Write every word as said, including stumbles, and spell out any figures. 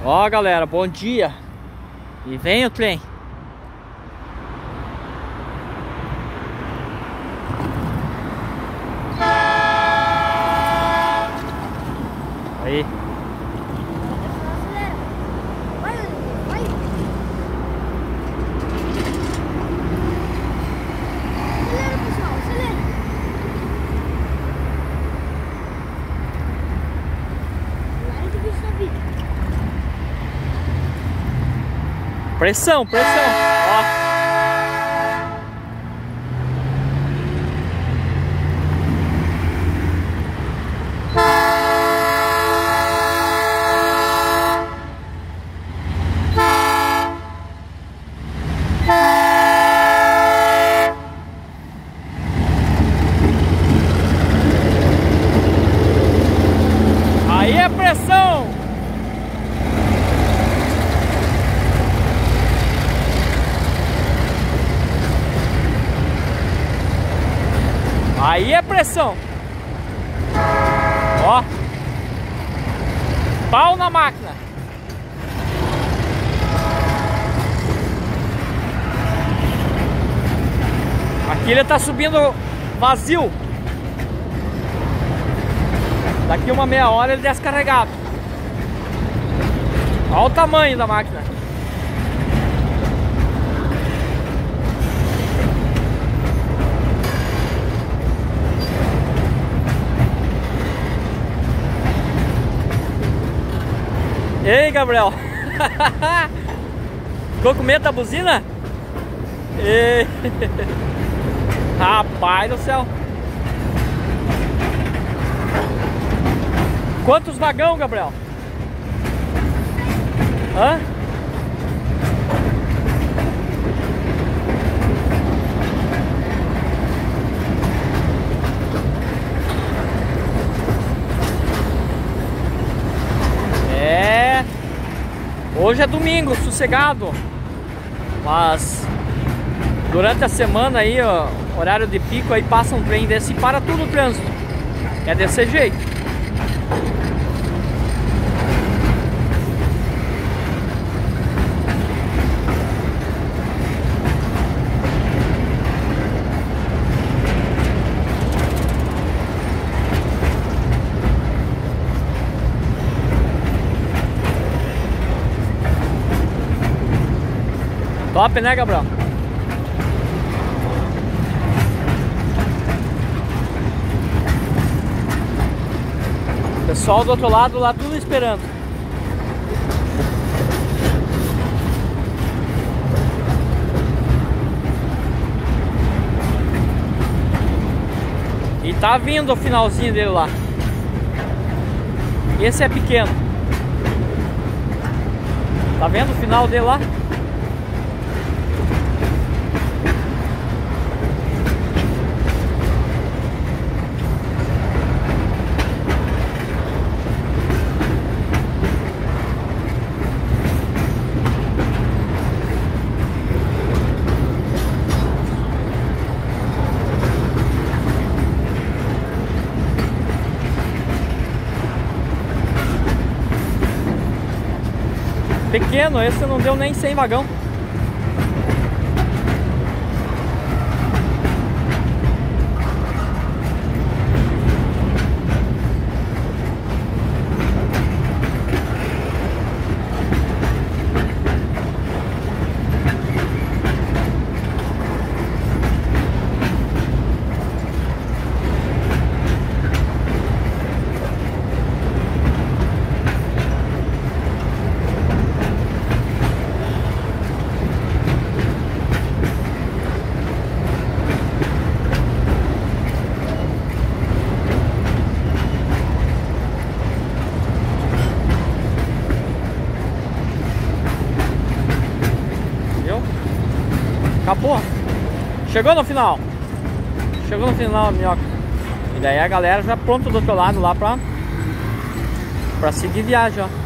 Ó, galera, bom dia. E vem o trem. Aí. Pressão, pressão. Ó. Aí é pressão. Aí é pressão. Ó. Pau na máquina. Aqui ele tá subindo vazio. Daqui uma meia hora ele desce carregado. Olha o tamanho da máquina. Ei, Gabriel. Ficou com medo da buzina? Ei. Rapaz do céu. Quantos vagão, Gabriel? Hã? É. Hoje é domingo, sossegado. Mas durante a semana aí, ó, horário de pico, aí passa um trem desse e para tudo o trânsito. É desse jeito. Top, né, Gabriel? Pessoal do outro lado lá tudo esperando. E tá vindo o finalzinho dele lá. Esse é pequeno. Tá vendo o final dele lá? Pequeno, esse não deu nem cem vagão. Acabou. Chegou no final. Chegou no final, minhoca. E daí a galera já pronto do outro lado lá pra, pra seguir viagem, ó.